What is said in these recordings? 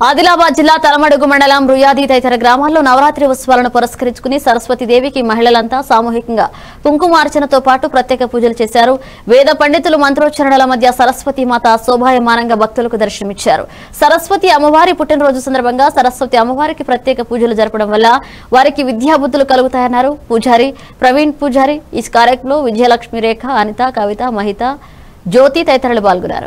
ఆదిలాబాద్ జిల్లా తలమడుగు మండలం రుయాది తదితర గ్రామాల్లో నవరాత్రి ఉత్సవాలను పురస్కరించుకుని సరస్వతీదేవికి మహిళలంతా సామూహికంగా కుంకుమార్చనతో పాటు ప్రత్యేక పూజలు చేశారు. వేద పండితులు మంత్రోచ్చరణల మధ్య సరస్వతీ మాత శోభాయమానంగా భక్తులకు దర్శనమిచ్చారు. సరస్వతి అమ్మవారి పుట్టినరోజు సందర్భంగా సరస్వతి అమ్మవారికి ప్రత్యేక పూజలు జరపడం వల్ల వారికి విద్యాబుద్ధులు కలుగుతాయన్నారు పూజారి ప్రవీణ్ పూజారి. ఈ కార్యక్రమంలో విజయలక్ష్మి, రేఖ, అనిత, కవిత, మహిత, జ్యోతి తదితరులు పాల్గొన్నారు.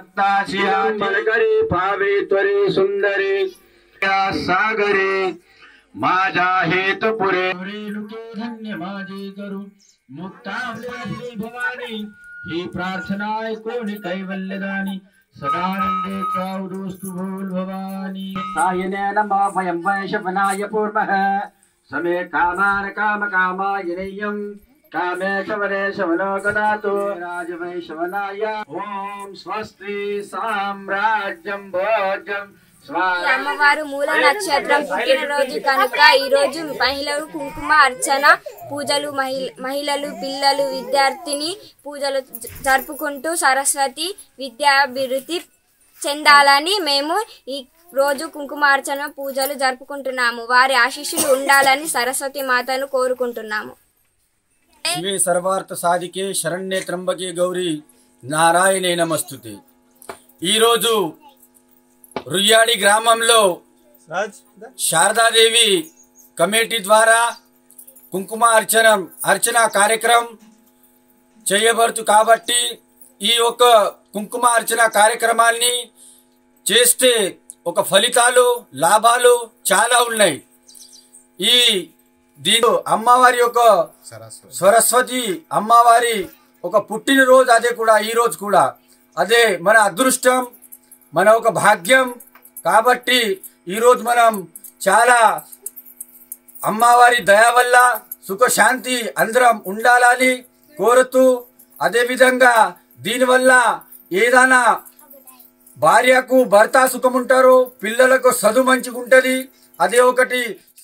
सदानंदे चाउरुस्तु भूल भवानी सायने नमः भयं वैशवनाय पूर्वः समे कामान काम कामायनेयं कामेश वरेश वनोकदातु राज वैशवनाय ओम स्वस्ति साम्राज्यं भोजं అమ్మవారు మూల నక్షత్రం పుట్టినరోజు కనుక ఈ రోజు మహిళలు కుంకుమ అర్చన పూజలు మహిళలు పిల్లలు విద్యార్థిని పూజలు జరుపుకుంటూ సరస్వతి విద్యాభివృద్ధి చెందాలని మేము ఈ రోజు కుంకుమ అర్చన పూజలు జరుపుకుంటున్నాము. వారి ఆశీస్సులు ఉండాలని సరస్వతి మాతను కోరుకుంటున్నాము. శివే సర్వార్థ సాధికే శరణ్యే త్రంబకే గౌరీ నారాయణే నమస్తుతే. ఈ రోజు రుయ్యాడి గ్రామంలో శారదాదేవి కమిటీ ద్వారా కుంకుమ అర్చన కార్యక్రమం చేయబడుతు కాబట్టి ఈ యొక్క కుంకుమ అర్చన కార్యక్రమాన్ని చేస్తే ఒక ఫలితాలు లాభాలు చాలా ఉన్నాయి. ఈ దీని అమ్మవారి యొక్క సరస్వతి అమ్మవారి ఒక పుట్టినరోజు, అదే కూడా ఈ రోజు కూడా అదే మన అదృష్టం, మన ఒక భాగ్యం. కాబట్టి ఈరోజు మనం చాలా అమ్మవారి దయ వల్ల సుఖశాంతి అందరం ఉండాలని కోరుతూ, అదేవిధంగా దీనివల్ల ఏదైనా భార్యకు భర్త సుఖం ఉంటారు, పిల్లలకు చదువు మంచిగా ఉంటుంది. అదే ఒకటి